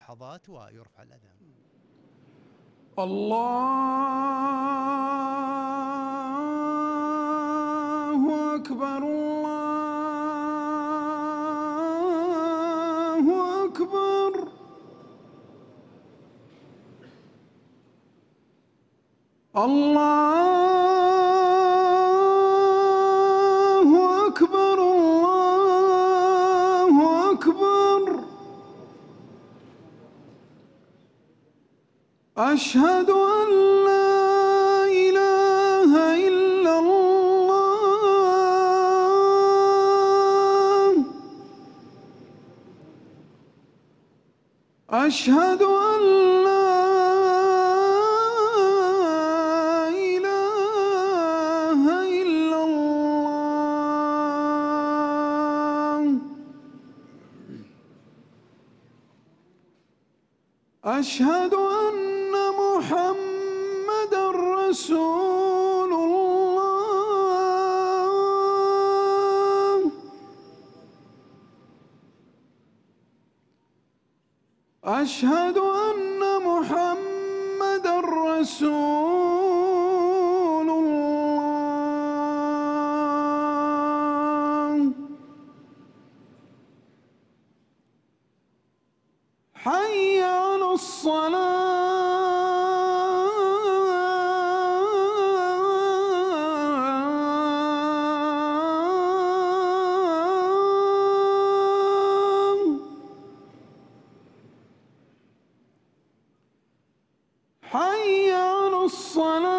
لحظات ويرفع الأذان. الله أكبر الله أكبر. الله أكبر الله أكبر. أشهد أن لا إله إلا الله. أشهد أن لا إله إلا الله. أشهد أن محمدًا رسول الله. أشهد أن محمدًا رسول الله. حي على الصلاة. حي على الصلاة.